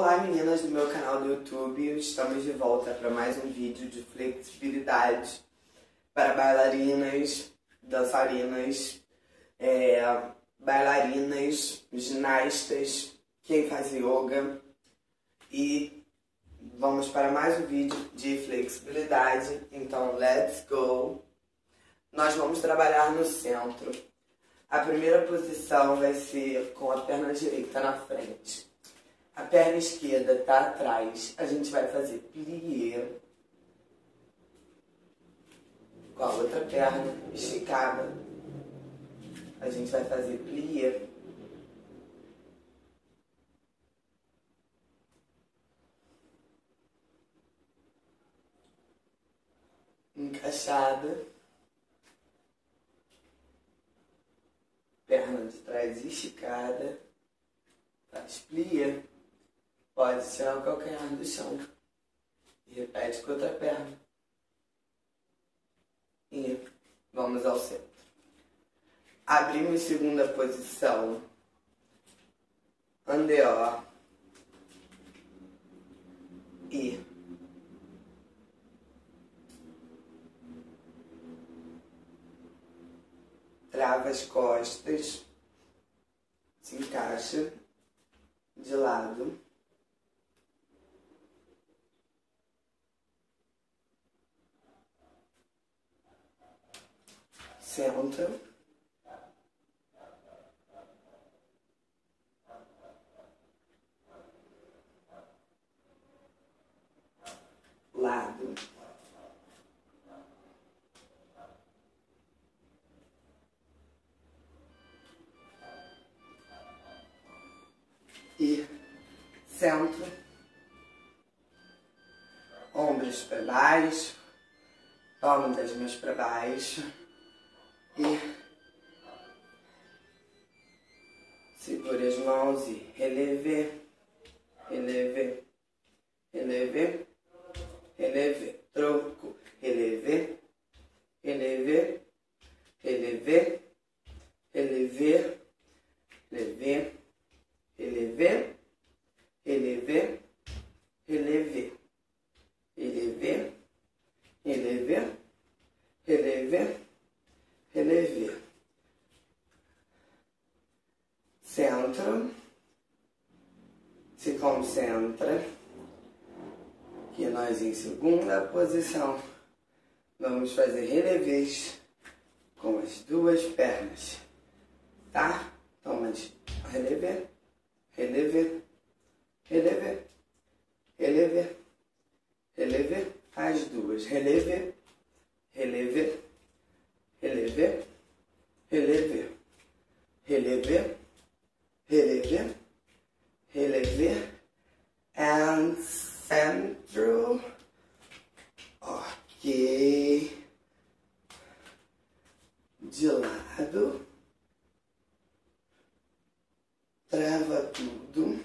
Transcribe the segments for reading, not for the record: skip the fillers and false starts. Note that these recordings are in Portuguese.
Olá meninas do meu canal do YouTube, estamos de volta para mais um vídeo de flexibilidade para bailarinas, dançarinas, bailarinas, ginastas, quem faz yoga. E vamos para mais um vídeo de flexibilidade, então let's go! Nós vamos trabalhar no centro. A primeira posição vai ser com a perna direita na frente. A perna esquerda está atrás. A gente vai fazer plié com a outra perna esticada. A gente vai fazer plié. Encaixada. Perna de trás esticada. Faz plié. Pode tirar o calcanhar do chão. E repete com a outra perna. E vamos ao centro. Abrimos segunda posição. Andeó. E trava as costas. Se encaixa de lado. Senta. Lado. E centro. Ombros para baixo. Palma das mãos para baixo. E segure as mãos e relevé, relevé, relevé, relevé, troco, relevé, relevé, relevé, relevé, relevé, relevé, relevé, relevé, relevé, relevé, relevé, relevé. Centro. Se concentra. Que nós em segunda posição vamos fazer relevés com as duas pernas. Tá? Então, mas relevé, relevé, relevé, relevé, relevé. As duas. Relevé, relevé, relevé, relevé, relevé, relevé, relevé, and centro. Ok. De lado. Trava tudo.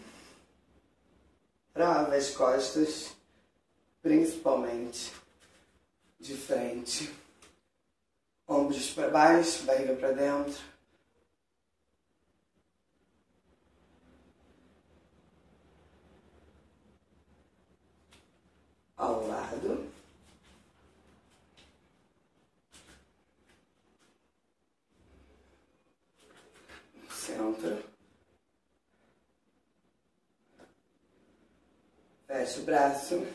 Trava as costas, principalmente de frente. Ombros para baixo, barriga para dentro. Ao lado. Centro. Fecha o braço.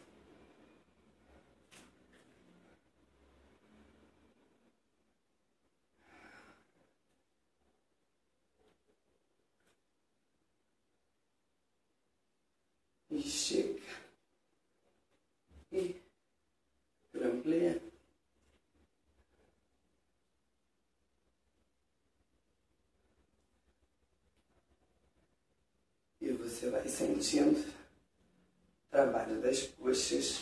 Estica e amplia. E você vai sentindo o trabalho das coxas.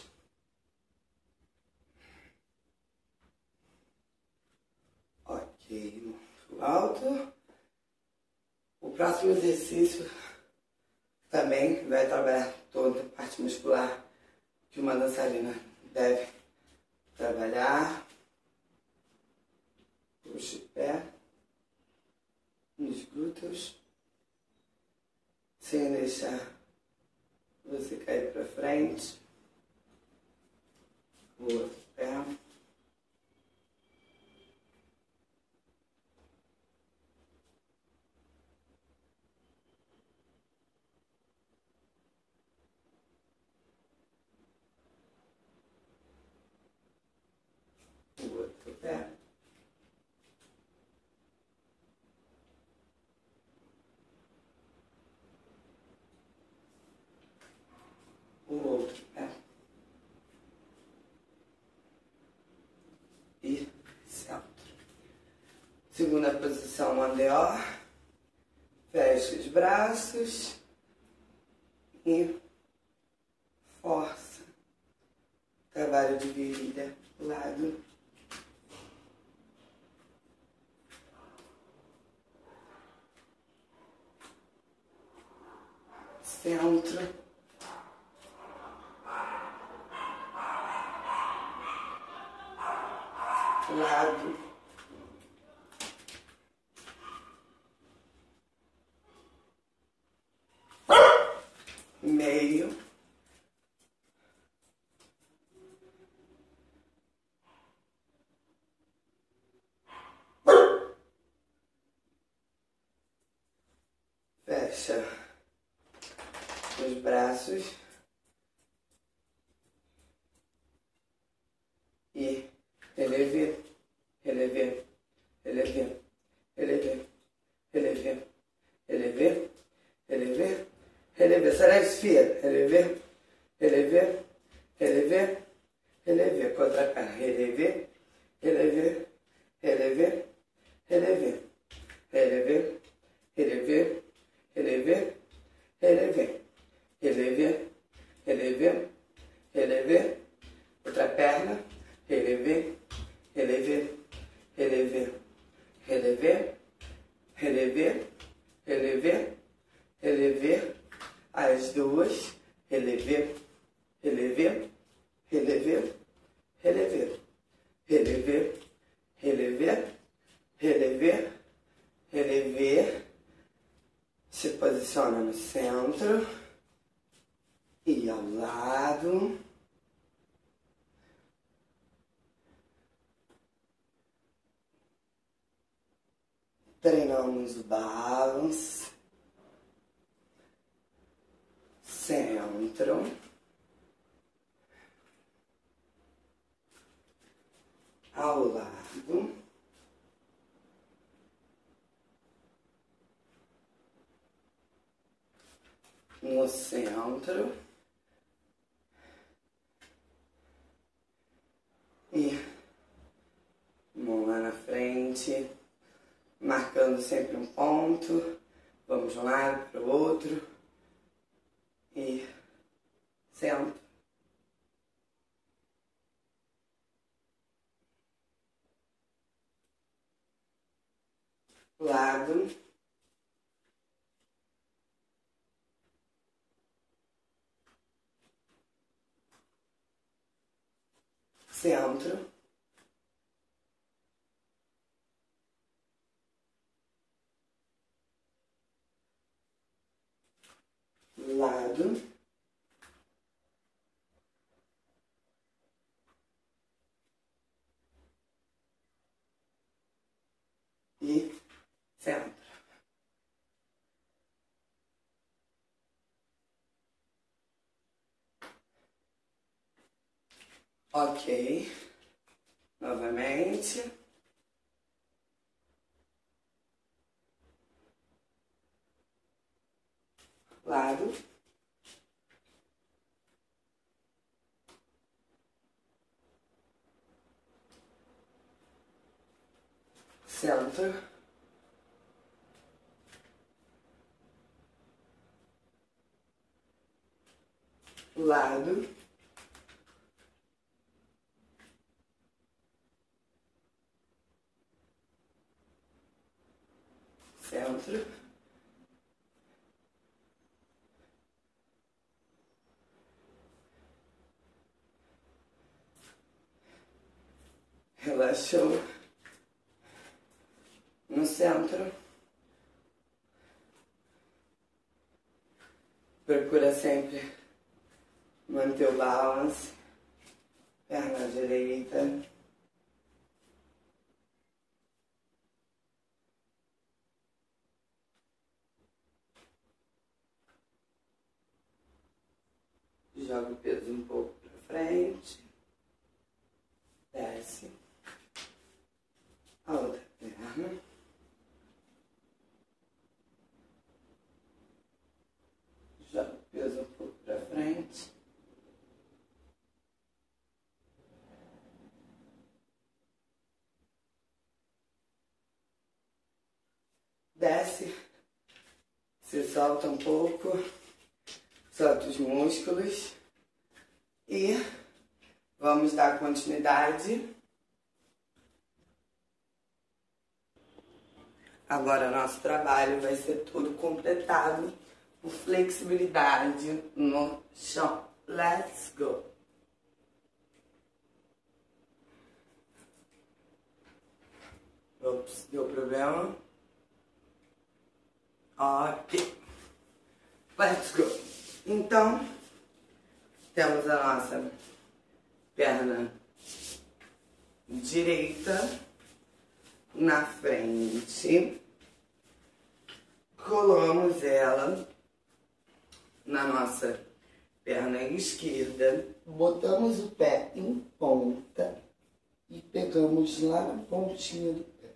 Ok, muito alto. O próximo exercício também vai trabalhar toda a parte muscular que uma dançarina deve trabalhar. Puxa o pé nos glúteos, sem deixar Você cair para frente. O outro pé. O outro pé. O outro pé. E centro. Segunda posição, andeor. Fecha os braços e força. Trabalho de virilha, lado. Centro. Lado. Meio. Fecha os braços e relevé, relevé, relevé, relevé, relevé, relevé, relevé, relevé. Será esfera? Relevé, relevé, relevé, relevé. Contra a perna. Relevé, relevé, relevé, relevé, relevé, relevé, relevé, relevé, relevé, relevé, relevé. Outra perna. Relevé, relevé, relevé, relevé, relevé, relevé, relevé. As duas. Relevé, relevé, relevé, relevé, relevé, relevé, relevé, relevé. Se posiciona no centro e ao lado. Treinamos o balance. Centro. Ao lado. No centro. E mão lá na frente. Marcando sempre um ponto. Vamos de um lado para o outro. E centro. Lado. Centro. Lado. E centro. Ok. Novamente. Lado. Centro. Lado. Centro. Relaxou no centro. Procura sempre Manter o balance. Perna direita. Joga o peso um pouco para frente. Desce. A outra perna. Joga o peso um pouco para frente. Desce. Se solta um pouco. Solta os músculos. E vamos dar continuidade. Agora nosso trabalho vai ser todo completado por flexibilidade no chão. Let's go! Ops, deu problema? Ok. Let's go! Então, temos a nossa perna direita na frente, colamos ela na nossa perna esquerda, botamos o pé em ponta e pegamos lá na pontinha do pé.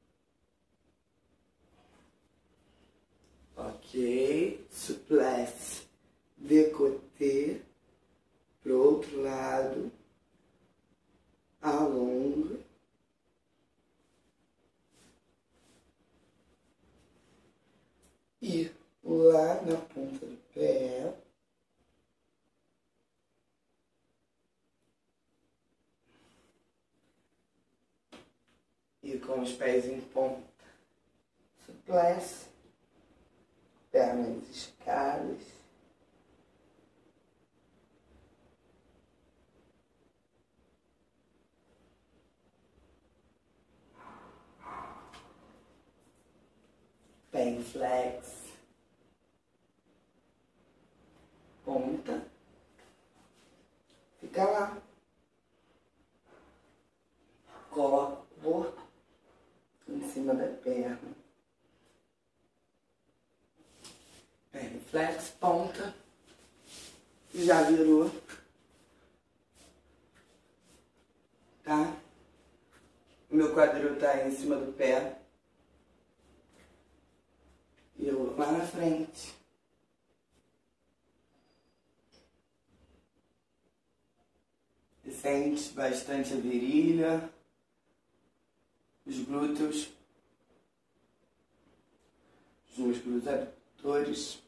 Ok, souplesse, décolleté, pro outro lado, alonga. E lá na ponta do pé, e com os pés em ponta, souplesse, pernas esticadas. Pé em flex, ponta, fica lá, coloca o corpo em cima da perna, pé em flex, ponta, já virou, tá? Meu quadril tá em cima do pé. E eu lá na frente. E sente bastante a virilha, os glúteos, os músculos abdutores.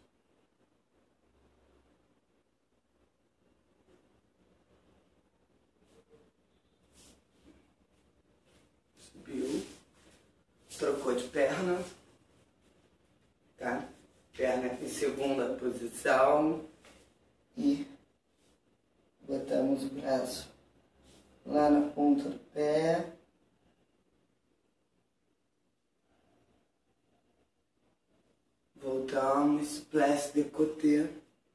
Subiu. Trocou de perna. Tá? Perna em segunda posição e botamos o braço lá na ponta do pé. Voltamos, souplesse, décolleté,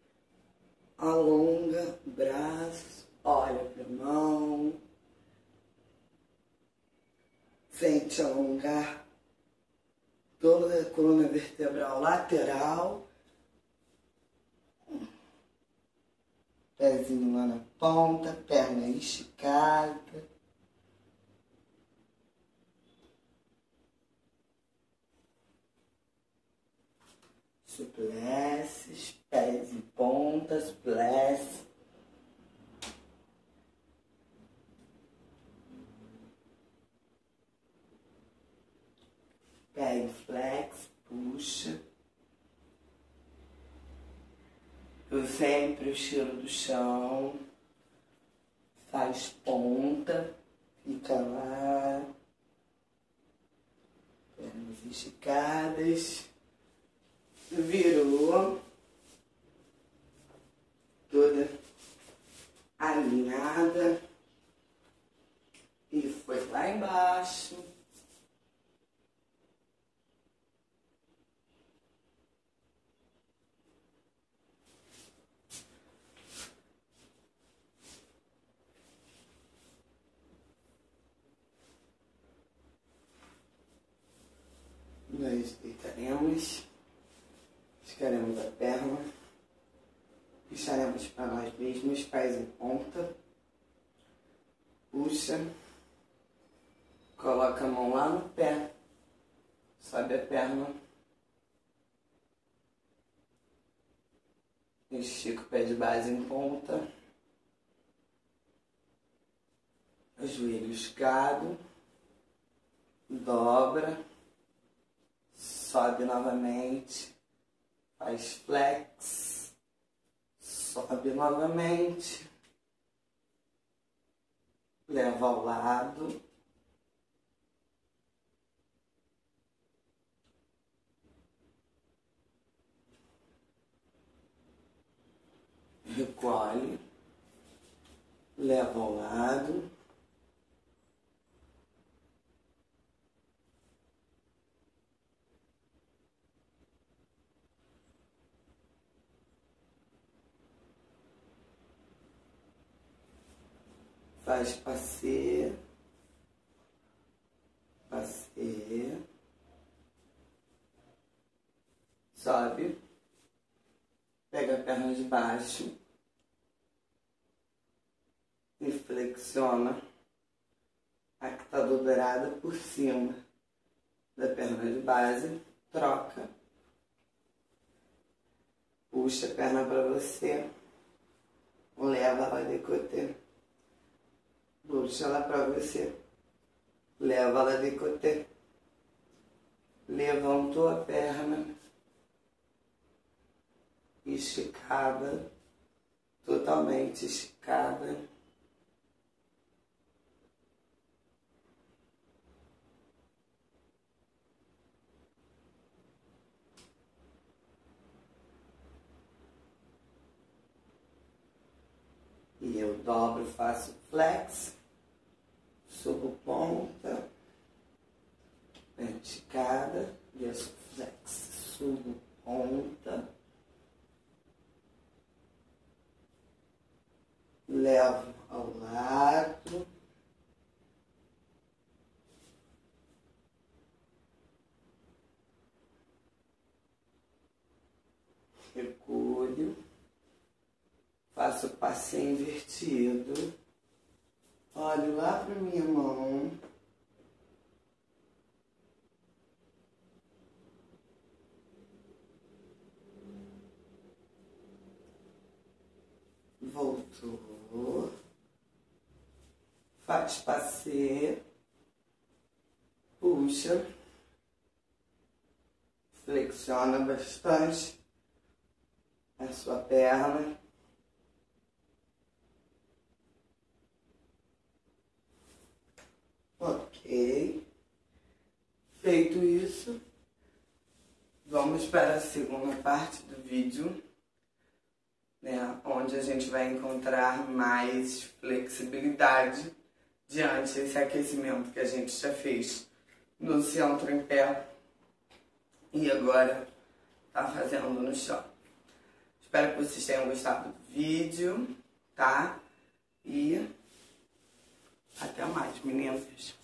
alonga o braço, olha para a mão, sente alongar toda a coluna vertebral lateral, pezinho lá na ponta, perna esticada. Souplesse, pés em ponta, souplesse. Pé em flex, puxa. Eu sempre o cheiro do chão. Faz ponta, fica lá. Pernas esticadas. Virou. Toda alinhada. E foi lá embaixo. Esticaremos a perna. Puxaremos para nós mesmos, pés em ponta. Puxa. Coloca a mão lá no pé. Sobe a perna. Estica o pé de base em ponta. O joelho escado. Dobra. Sobe novamente. Faz flex. Sobe novamente. Leva ao lado. Recolhe. Leva ao lado. Faz passeio, passeio, sobe, pega a perna de baixo e flexiona a que está dobrada por cima da perna de base, troca, puxa a perna para você, leva ela décolleté. Puxa ela para você, leva ela décolleté, levantou a perna, esticada, totalmente esticada. E eu dobro, faço flex, subo ponta, esticada, desço flex, subo ponta, levo ao lado, recolho, faço o passeio invertido, olho lá para minha mão, voltou, faz passeio, puxa, flexiona bastante a sua perna. Ok, feito isso, vamos para a segunda parte do vídeo, né, onde a gente vai encontrar mais flexibilidade diante desse aquecimento que a gente já fez no centro em pé e agora tá fazendo no chão. Espero que vocês tenham gostado do vídeo, tá? E até mais, meninas.